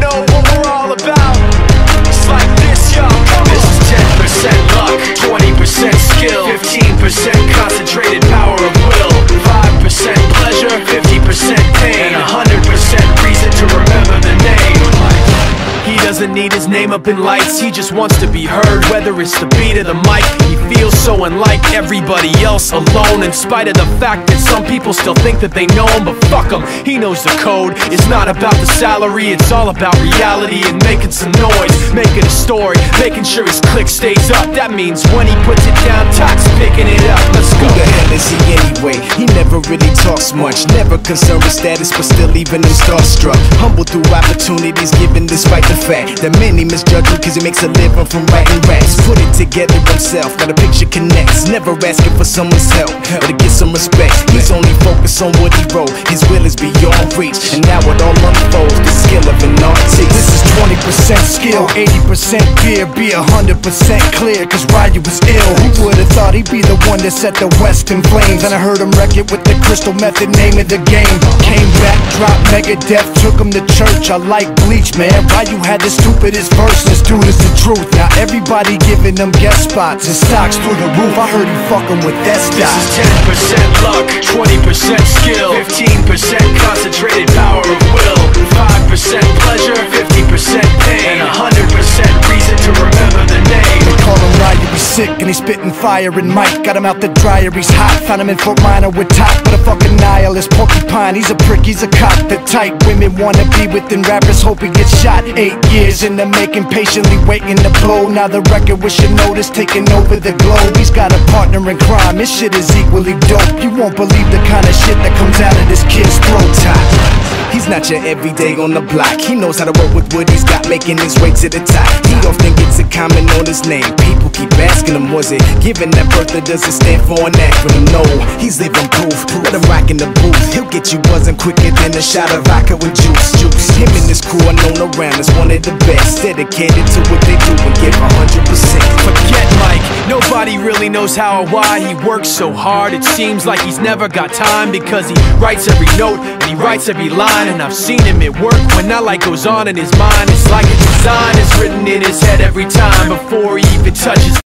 know what we're all about. It's like this, yo. This is 10% luck, 20% skill, 15% concentrated power of will, 5% pleasure, 50% pain, and 100% reason to remember the name. He doesn't need his name up in lights, he just wants to be heard. Whether it's the beat of the mic, he feels so unlike everybody else, alone, in spite of the fact that some people still think that they know him. But fuck him, he knows the code. It's not about the salary, it's all about reality and making some noise, making a story, making sure his click stays up. That means when he puts it down, Tox picking it up. Let's go. Who the hell is he anyway? He never really talks much, never concerned with status, but still leaving him starstruck. Humble through opportunities given despite the fact that many misjudge him cause he makes a living from writing raps. Put it together himself, now the picture connects, never asking for someone's help or to get some respect. He's only focused on what he wrote, his will is beyond reach, and now it all unfolds, the skill of an artist. This is 20% skill, 80% fear, be 100% clear, cause Ryu was ill. Who would've thought he'd be the one that set the West in flames? And I heard him wreck it with the Crystal Method, name of the game. Came back, dropped Megadeth, took him to church. I like Bleach, man. Ryu had the stupidest verse, this dude is the truth. Now everybody giving them guest spots and stocks through the roof. I heard he fucking with that stock. This is 10% luck, 20% skill, 15% concentrated power of will, 5% pleasure, 50% pain, and 100% reason to remember the name. They call him Ryu, he's sick and he's spitting fire and Mike got him out the dryer, he's hot. Found him in Fort Minor with Top, but a fucking nihilist porcupine. He's a prick, he's a cop. The type women wanna be within rappers, hope he gets shot. 8 years in the making, patiently waiting to blow. Now the record with your notice taking over the globe. He's got a partner in crime, his shit is equally dope. You won't believe the kind of shit that comes out of this kid's throat. He's not your everyday on the block. He knows how to work with what he's got, making his way to the top. He often gets a comment on his name. People keep asking him, was it given that birth or does it stand for an acronym? No, he's living proof. Let him rock in the booth. He'll get you buzzing quicker than a shot of vodka with juice. Him and his crew are known around as one of the best, dedicated to what they do and give 100%. Forget Mike, nobody really knows how or why he works so hard. It seems like he's never got time because he writes every note and he writes every line. And I've seen him at work when that light goes on in his mind. It's like a design is written in his head every time before he even touches